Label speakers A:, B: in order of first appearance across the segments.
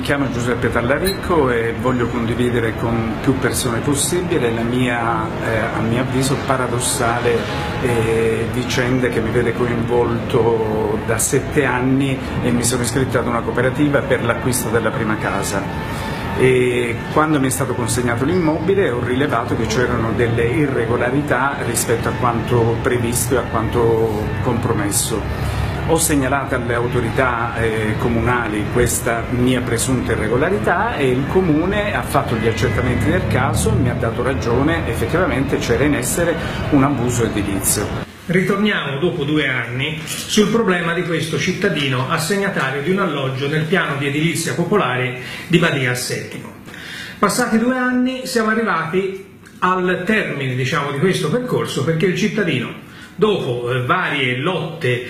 A: chiamo Giuseppe Tallaricco e voglio condividere con più persone possibile la mia, a mio avviso, paradossale vicenda che mi vede coinvolto da 7 anni e mi sono iscritto ad una cooperativa per l'acquisto della prima casa. E quando mi è stato consegnato l'immobile ho rilevato che c'erano delle irregolarità rispetto a quanto previsto e a quanto compromesso. Ho segnalato alle autorità comunali questa mia presunta irregolarità e il comune ha fatto gli accertamenti del caso, mi ha dato ragione, effettivamente c'era in essere un abuso edilizio.
B: Ritorniamo dopo 2 anni sul problema di questo cittadino assegnatario di un alloggio nel piano di edilizia popolare di Badia al Settimo. Passati 2 anni siamo arrivati al termine, diciamo, di questo percorso, perché il cittadino, dopo varie lotte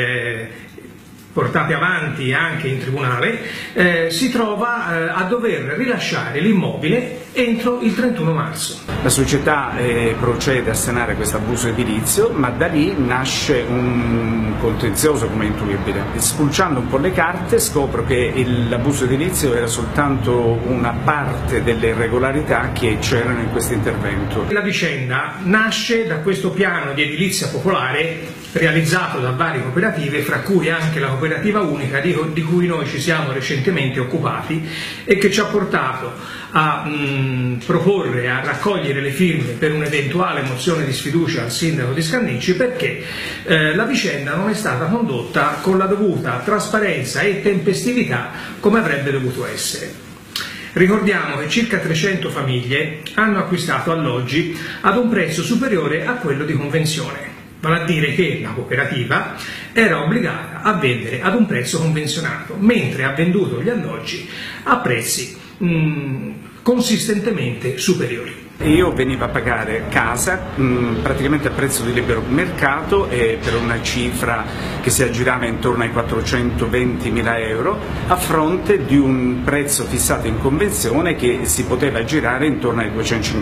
B: portate avanti anche in tribunale, si trova a dover rilasciare l'immobile entro il 31 marzo.
A: La società procede a sanare questo abuso edilizio, ma da lì nasce un contenzioso, come intuibile. Spulciando un po' le carte scopro che l'abuso edilizio era soltanto una parte delle irregolarità che c'erano in questo intervento.
B: La vicenda nasce da questo piano di edilizia popolare realizzato da varie cooperative, fra cui anche la cooperativa unica di cui noi ci siamo recentemente occupati e che ci ha portato a proporre, a raccogliere le firme per un'eventuale mozione di sfiducia al sindaco di Scandicci, perché la vicenda non è stata condotta con la dovuta trasparenza e tempestività come avrebbe dovuto essere. Ricordiamo che circa 300 famiglie hanno acquistato alloggi ad un prezzo superiore a quello di convenzione, vale a dire che la cooperativa era obbligata a vendere ad un prezzo convenzionato, mentre ha venduto gli alloggi a prezzi consistentemente superiori.
A: Io venivo a pagare casa praticamente a prezzo di libero mercato e per una cifra che si aggirava intorno ai 420.000 euro, a fronte di un prezzo fissato in convenzione che si poteva aggirare intorno ai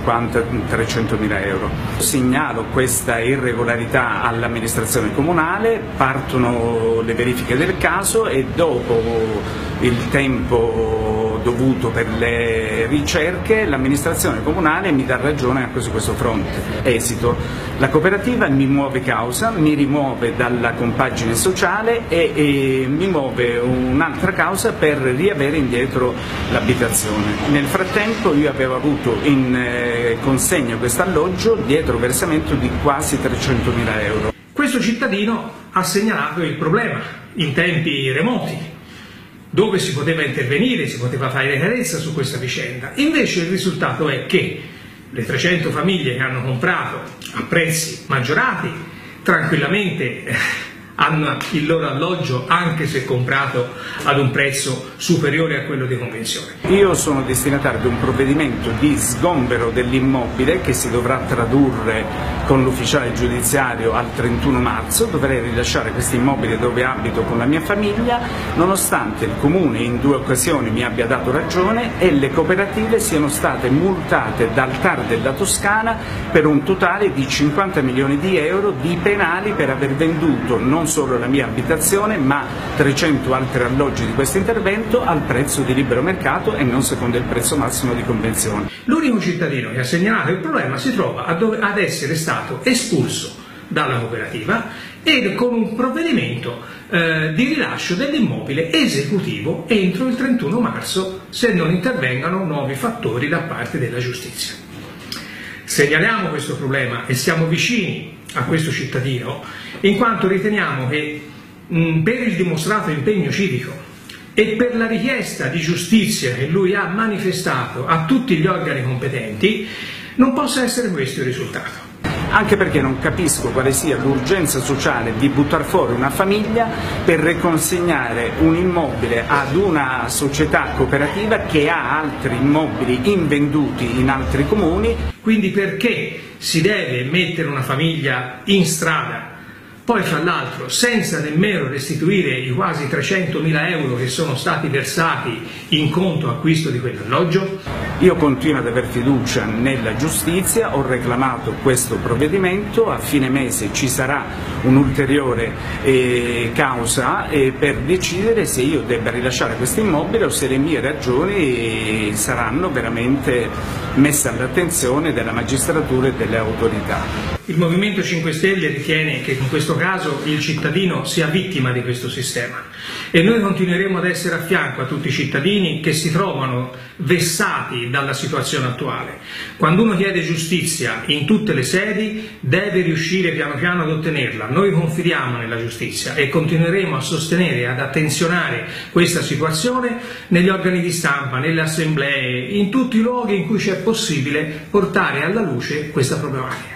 A: 250-300.000 euro. Segnalo questa irregolarità all'amministrazione comunale, partono le verifiche del caso e dopo il tempo dovuto per le ricerche l'amministrazione comunale mi dà ragione anche su questo fronte. Esito: la cooperativa mi muove causa, mi rimuove dalla compagine sociale e mi muove un'altra causa per riavere indietro l'abitazione. Nel frattempo io avevo avuto in consegna questo alloggio dietro versamento di quasi 300.000 euro.
B: Questo cittadino ha segnalato il problema in tempi remoti, dove si poteva intervenire, si poteva fare chiarezza su questa vicenda. Invece il risultato è che le 300 famiglie che hanno comprato a prezzi maggiorati tranquillamente hanno il loro alloggio, anche se comprato ad un prezzo superiore a quello di convenzione.
A: Io sono destinatario di un provvedimento di sgombero dell'immobile che si dovrà tradurre con l'ufficiale giudiziario al 31 marzo, dovrei rilasciare questo immobile dove abito con la mia famiglia, nonostante il comune in 2 occasioni mi abbia dato ragione e le cooperative siano state multate dal TAR della Toscana per un totale di 50 milioni di euro di penali per aver venduto non solo la mia abitazione ma 300 altri alloggi di questo intervento al prezzo di libero mercato e non secondo il prezzo massimo di convenzione.
B: L'unico cittadino che ha segnalato il problema si trova ad essere stato espulso dalla cooperativa e con un provvedimento di rilascio dell'immobile esecutivo entro il 31 marzo se non intervengano nuovi fattori da parte della giustizia. Segnaliamo questo problema e siamo vicini a questo cittadino in quanto riteniamo che per il dimostrato impegno civico e per la richiesta di giustizia che lui ha manifestato a tutti gli organi competenti non possa essere questo il risultato.
A: Anche perché non capisco quale sia l'urgenza sociale di buttare fuori una famiglia per riconsegnare un immobile ad una società cooperativa che ha altri immobili invenduti in altri comuni.
B: Quindi perché si deve mettere una famiglia in strada poi fra l'altro senza nemmeno restituire i quasi 300.000 euro che sono stati versati in conto acquisto di quell'alloggio?
A: Io continuo ad aver fiducia nella giustizia, ho reclamato questo provvedimento, a fine mese ci sarà un'ulteriore causa per decidere se io debba rilasciare questo immobile o se le mie ragioni saranno veramente messe all'attenzione della magistratura e delle autorità.
B: Il Movimento 5 Stelle ritiene che in questo caso il cittadino sia vittima di questo sistema e noi continueremo ad essere a fianco a tutti i cittadini che si trovano vessati dalla situazione attuale. Quando uno chiede giustizia in tutte le sedi deve riuscire piano piano ad ottenerla. Noi confidiamo nella giustizia e continueremo a sostenere e ad attenzionare questa situazione negli organi di stampa, nelle assemblee, in tutti i luoghi in cui c'è possibile portare alla luce questa problematica.